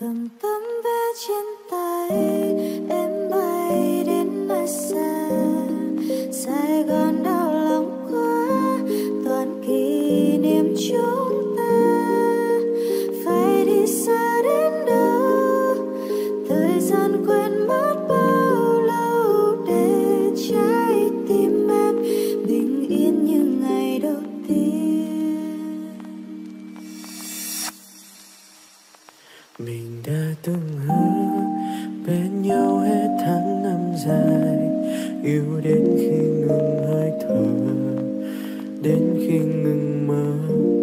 cầm tấm vé trên tay em bay đến nơi xa. Sài Gòn đau lòng quá, toàn kỷ niệm chúng ta. Phải đi xa đến đâu, thời gian quên mất bao lâu, để trái tim em bình yên như ngày đầu tiên. Mình đã từng hứa bên nhau hết tháng năm dài, yêu đến khi ngừng hơi thở, đến khi ngừng mơ.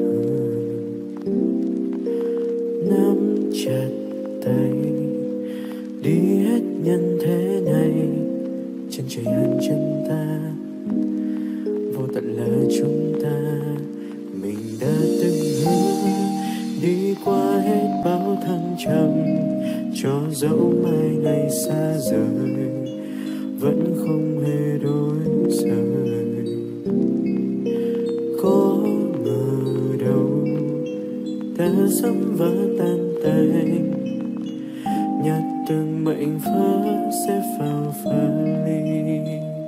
Nắm chặt tay đi hết nhân thế này, chân trời hơn chân ta, vô tận là chúng ta. Mình đã từng hứa đi qua hết bao thăng trầm, cho dẫu mai này xa rời vẫn không hề đổi rời. Có ngờ đâu ta sớm vỡ tan tành, nhặt từng mệnh vỡ sẽ vào vali.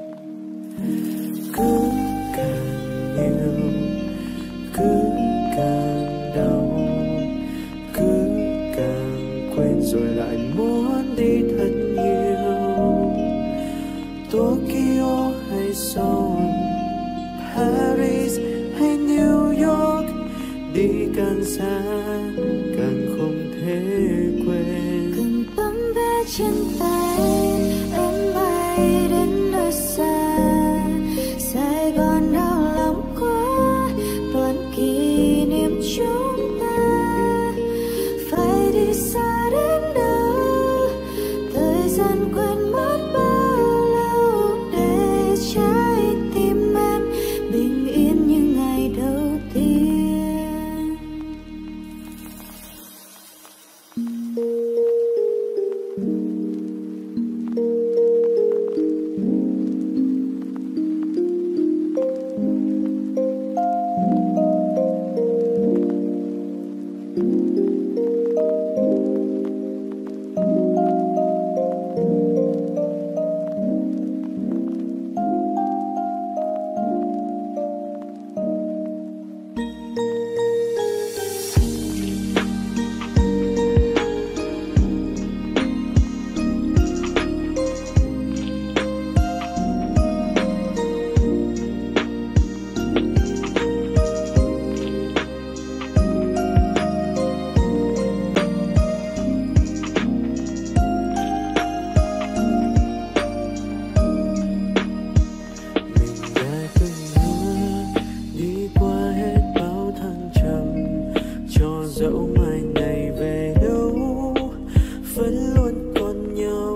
Cứ càng yêu cứ càng đau, cứ càng quên rồi lại muốn đi thật nhiều. Tokyo hay Seoul, Paris hay New York, đi càng xa càng không thể quên. Cầm tấm vé trên tay em bay đến nơi xa. Sài Gòn đau lòng quá, toàn kỷ niệm chúng ta. Phải đi xa đến đâu, thời gian quên mất bao lâu, để trái tim em bình yên như ngày đầu tiên. Dẫu mai này về đâu vẫn luôn còn nhau.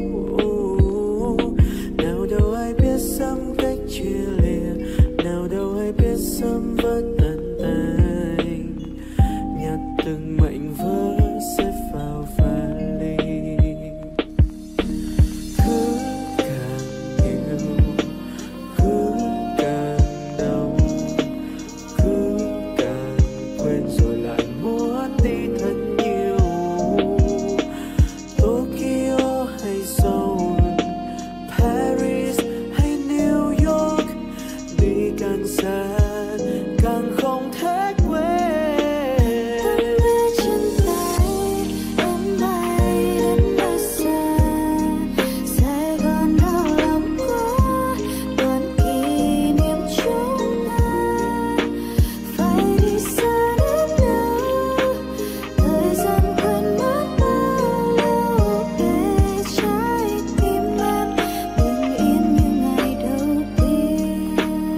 Nào đâu ai biết sớm cách chia lìa, nào đâu ai biết sớm vỡ tan tành, nhặt từng mảnh vỡ xếp vào vali. Cứ càng yêu cứ càng đau, cứ càng quên rồi lại muốn đi thật nhiều. Tokyo hay Seoul, Paris hay New York, đi càng xa càng không thể quên. Tấm vé trên tay em bay đến nơi xa. Sài Gòn đau lòng quá, toàn kỷ niệm chúng ta. Phải đi xa đến đâu, thời gian quên mất bao lâu, để trái tim em bình yên như ngày đầu tiên.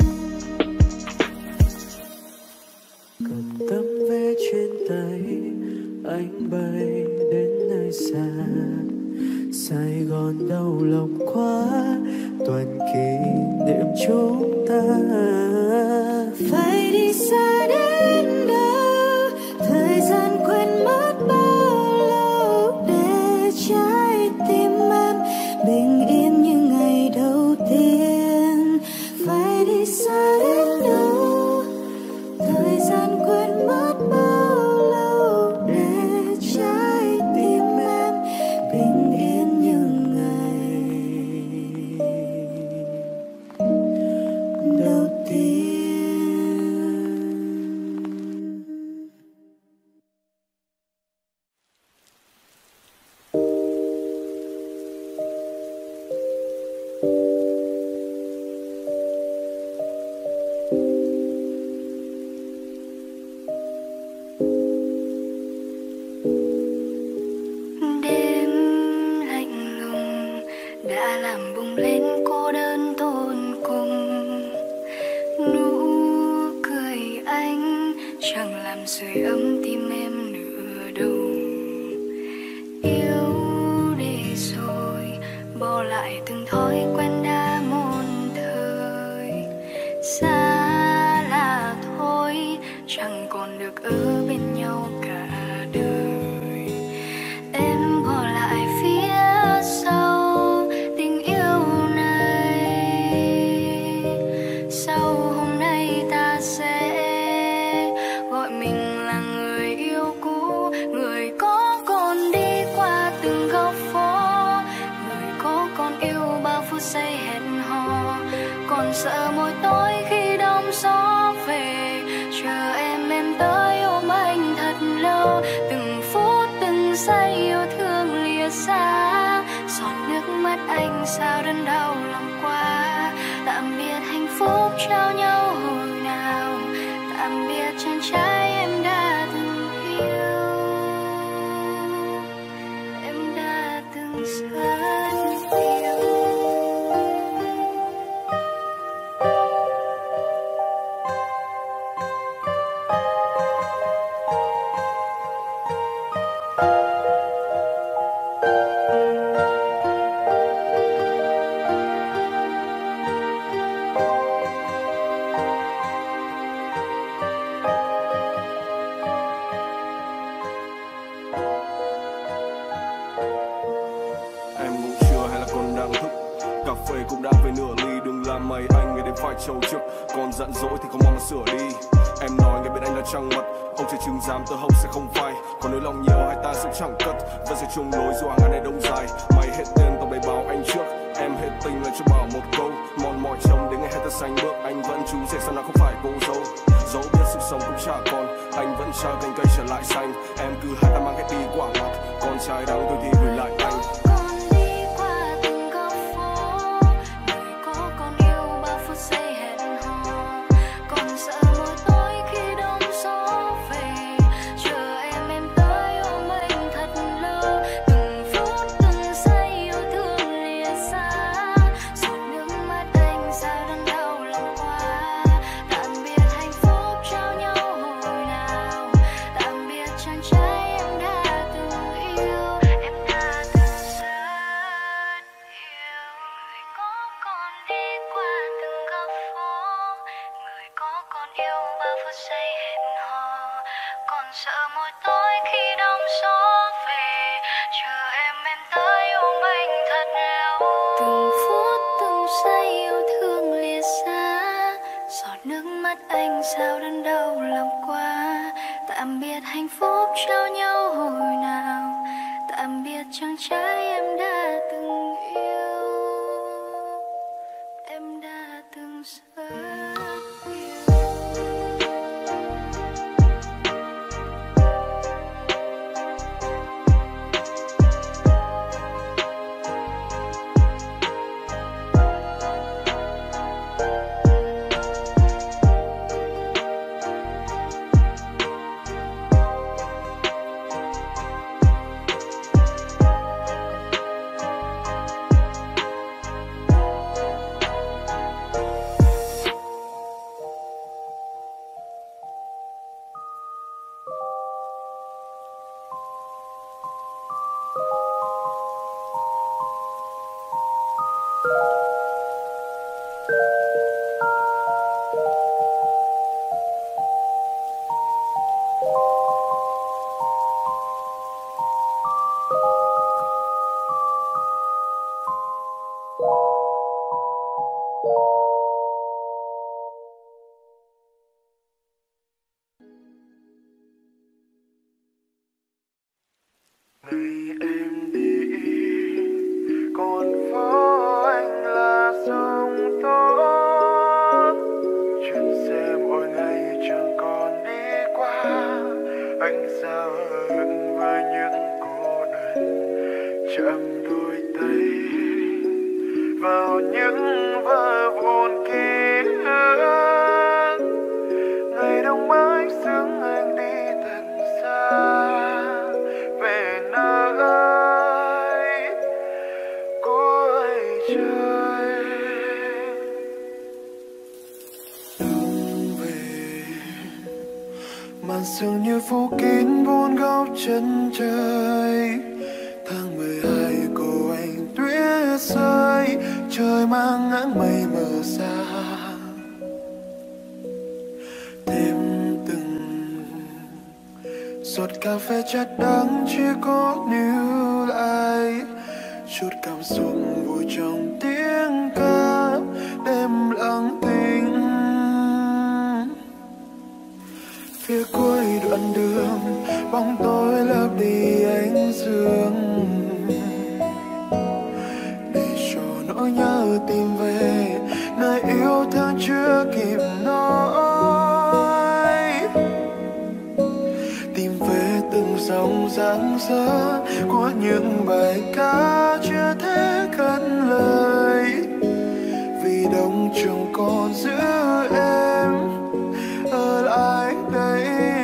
Cầm tấm vé trên tay anh bay đến nơi xa. Sài Gòn đau lòng quá, toàn kỷ niệm chúng ta. Phải đi xa đến đâu, thời gian quên mất bao lâu, để trái tim em bình yên như ngày đầu tiên. Phải đi xa đến đâu, thời gian quên mất bao lâu, để trái tim làm lên cô đơn tột cùng. Nụ cười anh chẳng làm sưởi ấm tim em nửa đâu. Yêu để rồi bỏ lại từng thói quen đã một thời. Xa là thôi, chẳng còn được ở bên nhau cả đời. Em bỏ lại phía sau tình yêu này. Sau hôm nay ta sẽ gọi mình là người yêu cũ, người có còn đi qua từng góc phố, người có còn yêu bao phút giây hẹn hò, còn sợ mỗi tối khi đông gió về, chờ em tới ôm anh thật lâu. Từng phút từng giây yêu thương lìa xa, giọt nước mắt anh sao đớn đau lòng quá. Tạm biệt hạnh phúc trao nhau hồi nào, tạm biệt chàng trai em đã từng yêu, em đã từng rất yêu. Cũng đã về nửa ly, đừng làm mày anh ngày đêm phải trầu trước. Còn giận dỗi thì không mong mà sửa đi. Em nói ngày bên anh là trăng mật, ông trời chừng dám tơ hậu sẽ không phai. Còn nếu lòng nhiều hai ta sẽ chẳng cất, vẫn sẽ chung lối dù hàng ngàn này đông dài. Mày hết tên tao bày báo anh trước, em hết tình là cho bảo một câu. Mòn mỏi trông đến ngày hết ta xanh bước, anh vẫn chú rể sao nào không phải cô dâu. Dẫu biết sự sống cũng chả còn, anh vẫn trao cành cây trở lại xanh. Em cứ hai ta mang cái đi quả ngọt, con trai đắng tôi thì gửi lại anh. Anh sao đớn đau lòng quá. Tạm biệt hạnh phúc trao nhau hồi nào, tạm biệt chàng trai em đã từng yêu, em đã từng rất yêu. Trời chân trời. Tháng 12 cô anh tuyết rơi, trời mang áng mây mờ xa. Thêm từng giọt cà phê chát đắng chỉ có níu lại chút cảm xúc vui trong tiếng ca đêm lặng thinh. Phía cuối đoạn đường bóng tối lấp đi ánh dương, để cho nỗi nhớ tìm về nơi yêu thương chưa kịp nói. Tìm về từng dòng dáng dỡ của những bài ca chưa thể cất lời, vì đông trong còn giữ em ở lại đây.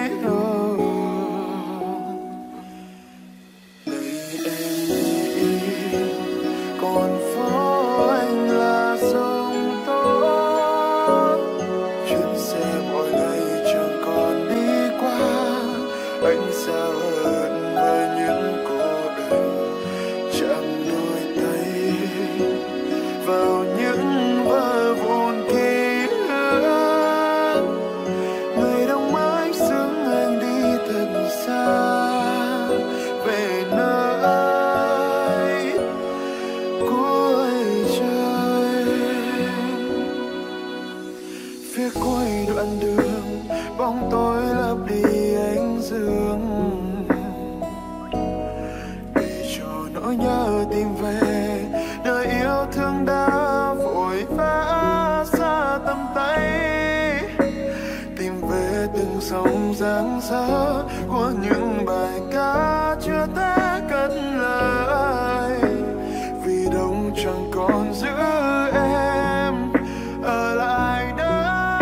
Dòng dáng dỡ của những bài ca chưa thể cất lời, vì đông chẳng còn giữ em ở lại đây.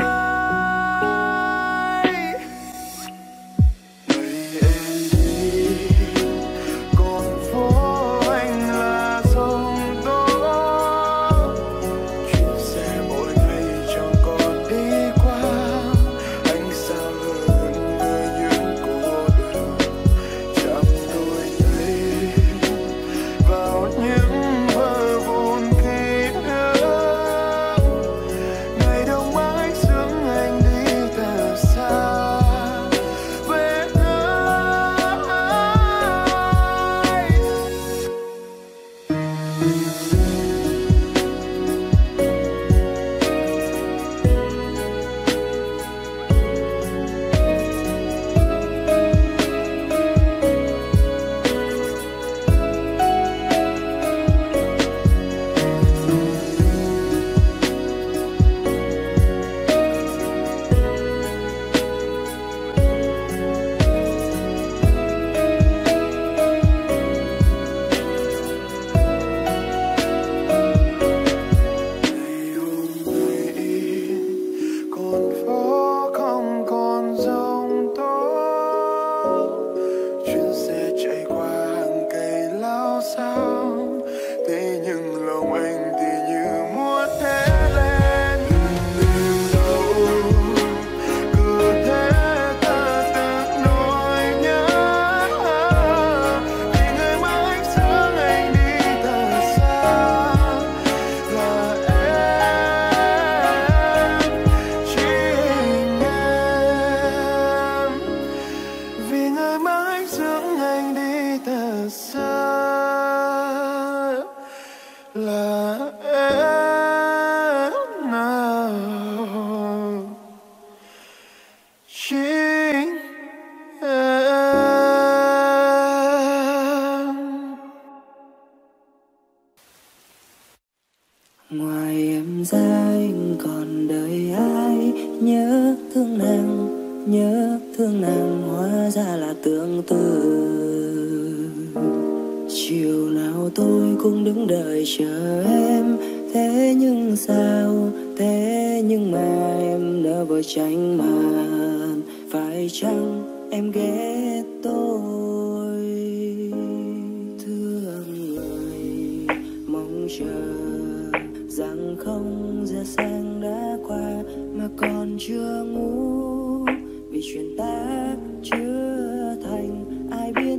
Ngày em đi còn phố anh là sông tố, chuyến xe mỗi ngày chẳng còn đi qua. Anh sao ngoài em ra anh còn đời ai? Nhớ thương nàng hóa ra là tương tư. Chiều nào tôi cũng đứng đợi chờ em, thế nhưng sao, thế nhưng mà em đã vội tránh màn. Phải chăng em ghét tôi? Thương người mong chờ rằng không giờ sáng đã qua mà còn chưa ngủ, vì chuyện ta chưa thành ai biết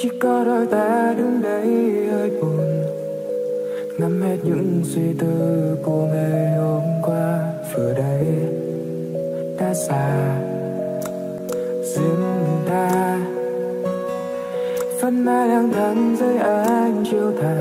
Chỉ có đôi ta đứng đây hơi buồn, ngắm hết những suy tư của ngày hôm qua. Vừa đây đã xa riêng ta, vẫn mãi lang thang dưới ánh chiều tà,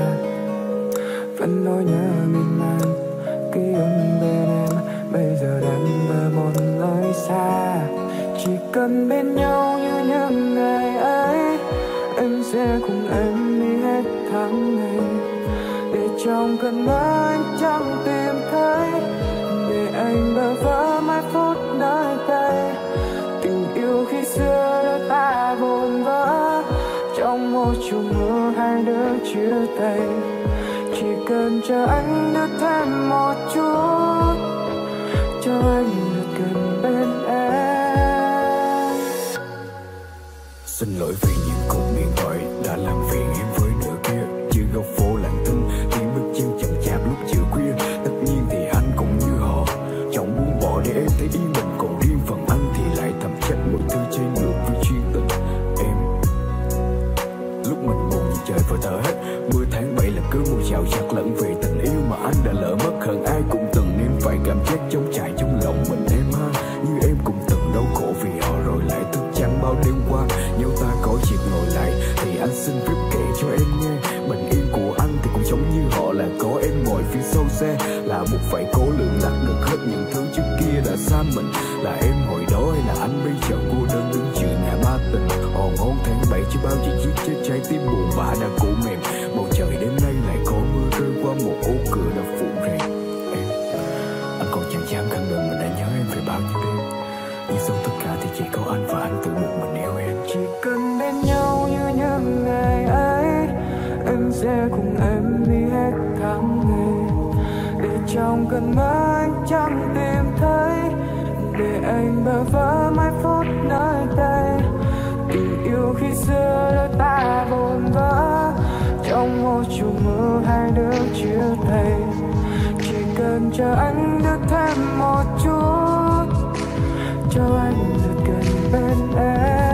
vẫn nỗi nhớ miên man. Ký ức bên em bây giờ đang bờ một nơi xa. Chỉ cần bên nhau như những ngày ấy, em sẽ cùng em đi hết tháng ngày. Để trong cơn mơ anh chẳng tìm thấy, để anh bơ vơ mai phút nơi đây. Tình yêu khi xưa đôi ta vồn vỡ, trong một chùm mưa hai đứa chia tay. Chỉ cần chờ anh được thêm một chút, cho anh được gần bên em. Xin lỗi vì những cuộc điện thoại đã làm phiền em với nửa kia. Chưa góc phố lặng thinh, tiếng bước chân chậm chạp lúc chiều khuya. Tất nhiên thì anh cũng như họ, chọn buông bỏ để em thấy yên mình. Còn riêng phần anh thì lại thầm trách mọi thứ trái ngược với chuyên tình em. Lúc mình buồn như trời vừa thở hết, mưa tháng 7 là cơn mưa chào chặt lẫn về tình yêu mà anh đã lỡ mất. Hận ai cũng từng nên phải cảm giác trống trải trong lòng mình em ha. Như em cũng từng đau khổ vì họ rồi lại thức trắng bao đêm qua. Nếu ta có dịp ngồi lại thì anh xin phép kể cho em nghe. Bình yên của anh thì cũng giống như họ, là có em ngồi phía sau xe, là buộc phải cố lượng lặt được hết những thứ trước kia đã xa mình. Là em hồi đó hay là anh bây giờ cô đơn đứng giữa ngã ba tình. Hòn hôn tháng 7 chứ bao giờ giết chết trái tim buồn bã đã cũ mềm. Bầu trời đêm nay lại có mưa rơi qua một ô cửa đã phủ rèm. Em, anh còn chẳng dám khẳng định mình đã nhớ em về bao nhiêu đêm, nhưng sau tất cả thì chỉ có anh và anh tự một mình yêu em. Chỉ cần bên nhau như những ngày ấy, em sẽ cùng em đi hết tháng ngày. Để trong cơn mơ anh chẳng tìm thấy, để anh bơ vơ mai phút nơi đây. Tình yêu khi xưa đôi ta vồn vỡ, trong một chùm mưa hai đứa chia tay. Chỉ cần chờ anh được thêm một chút, cho anh được gần bên em.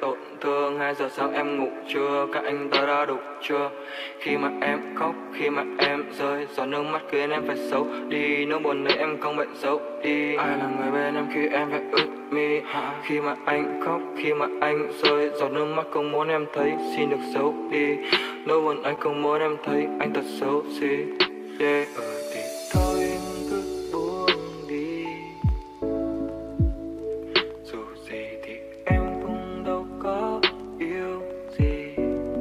tổn thương. 2 giờ sáng em ngủ chưa, các anh tới đã đủ chưa? Khi mà em khóc, khi mà em rơi, giọt nước mắt khiến em phải xấu đi. Nỗi buồn đấy em không bệnh giấu đi. Ai là người bên em khi em phải ướt mi? Khi mà anh khóc, khi mà anh rơi, giọt nước mắt không muốn em thấy, xin được giấu đi. Nỗi buồn anh không muốn em thấy, anh thật xấu xí. Yeah. Thì thôi em cứ buông đi. Dù gì thì em cũng đâu có yêu gì.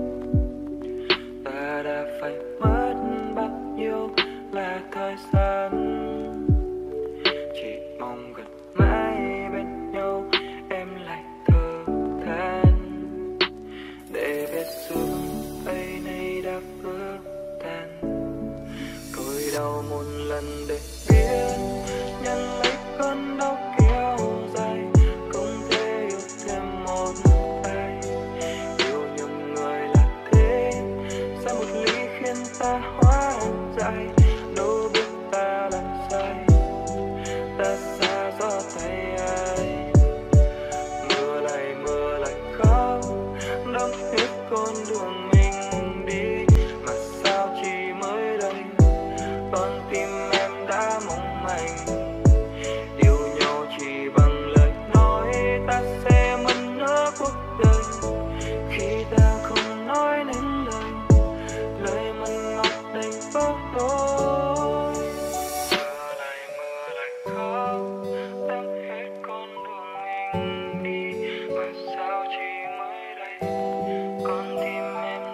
Ta đã phải mất bao nhiêu là thời gian, chỉ mong gần mãi bên nhau em lại thở than. Để biết sương ấy nay đã vỡ tan, tôi đau một lần để biết nhận lấy cơn đau kéo dài. Không thể yêu thêm một ai, yêu nhầm người là thế. Sao một ly khiến ta hóa dại, đâu biết ta làm sai, ta xa gió tay ai. Mưa lại khóc, đẫm hết con đường mình đi. Mà sao chỉ mới đây con tim em đã mong manh. Yêu nhau chỉ bằng lời nói, ta sẽ mất nửa cuộc đời. Khi ta không nói nên lời, lời mặn ngọt đầy vỡ đôi. Mưa lại khóc, đẫm hết con đường mình đi. Mà sao chỉ mới đây con tim em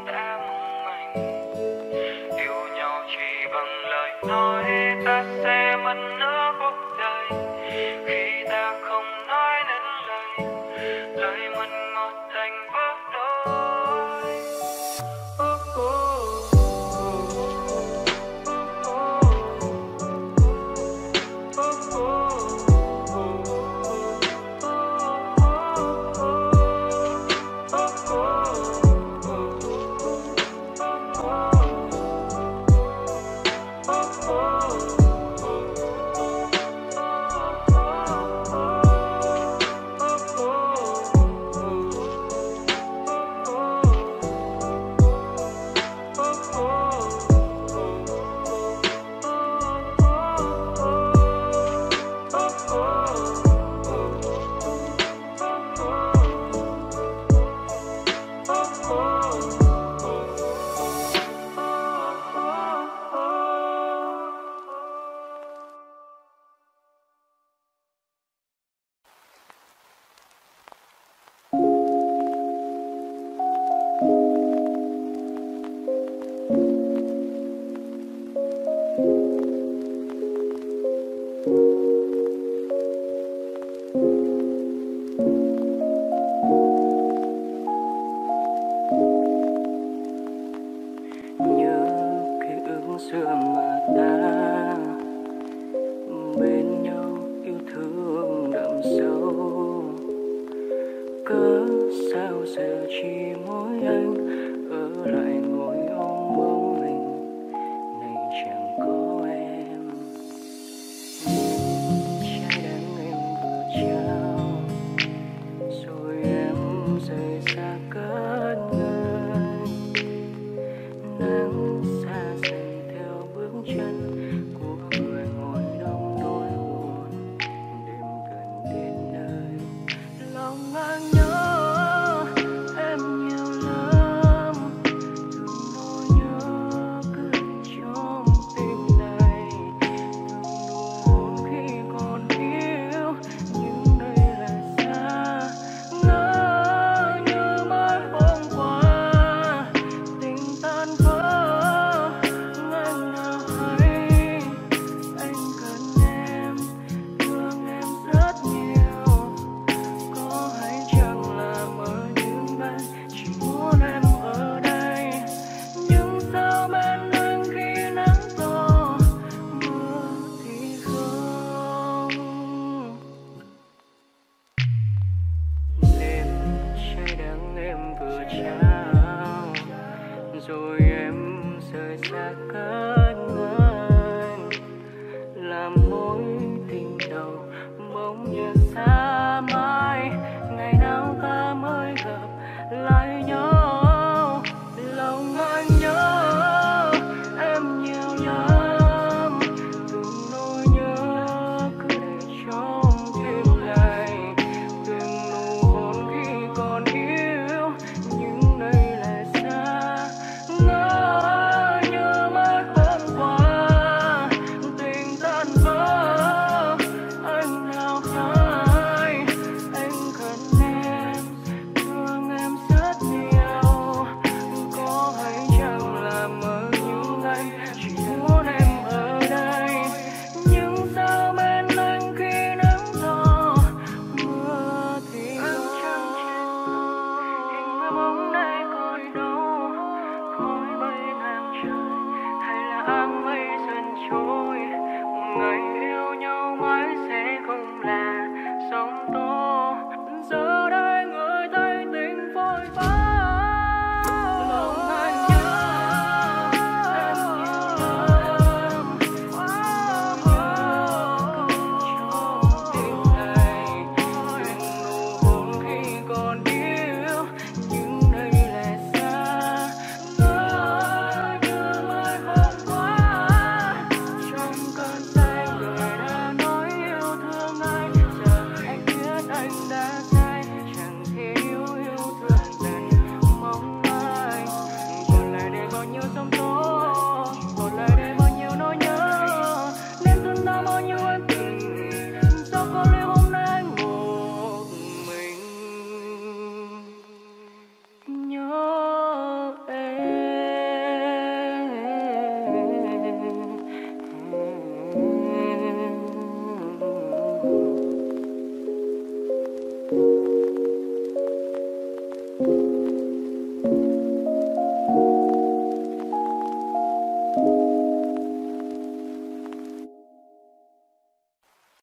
bóng